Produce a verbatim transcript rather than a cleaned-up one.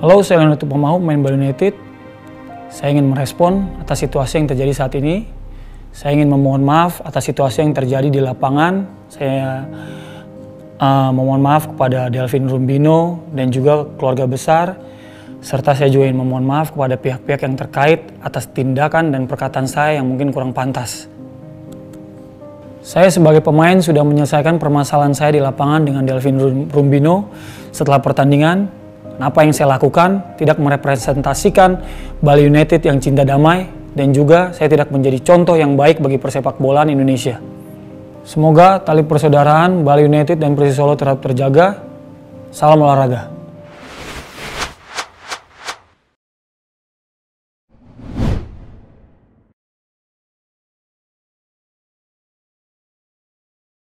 Halo, saya Leonardo Pamahu, pemain Bali United. Saya ingin merespon atas situasi yang terjadi saat ini. Saya ingin memohon maaf atas situasi yang terjadi di lapangan. Saya uh, memohon maaf kepada Delvin Rumbino dan juga keluarga besar. Serta saya juga ingin memohon maaf kepada pihak-pihak yang terkait atas tindakan dan perkataan saya yang mungkin kurang pantas. Saya sebagai pemain sudah menyelesaikan permasalahan saya di lapangan dengan Delvin Rumbino setelah pertandingan. Apa yang saya lakukan tidak merepresentasikan Bali United yang cinta damai, dan juga saya tidak menjadi contoh yang baik bagi persepak bolaan Indonesia. Semoga tali persaudaraan Bali United dan Persis Solo tetap terjaga. Salam olahraga.